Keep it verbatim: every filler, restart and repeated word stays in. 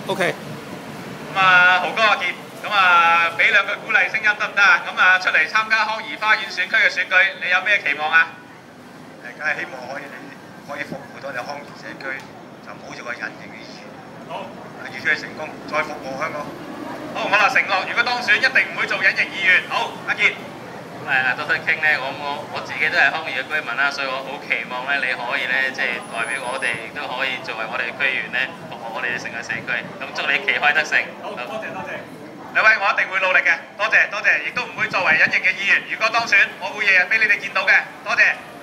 OK。 咁啊，豪哥阿傑，咁啊，俾兩句鼓勵聲音得唔得啊？咁啊，出嚟參加康怡花園選區嘅選舉，你有咩期望啊？ 誒，梗係希望可以可以服務到你康怡社區，就唔好做個隱形嘅議員。 好， 預祝你成功，再服務香港。 好，我話承諾，如果當選一定唔會做隱形議員。好，阿傑。 咁誒，多得傾咧，我我我自己都係康怡嘅居民啦，所以我好期望咧，你可以咧，即係代表我哋，亦都可以作為我哋嘅區議員咧，服務我哋成個社區。咁祝你旗開得勝。 好，多謝多謝。兩位，我一定會努力嘅，多謝多謝，亦都唔會作為隱形嘅議員。如果當選，我會日日俾你哋見到嘅，多謝。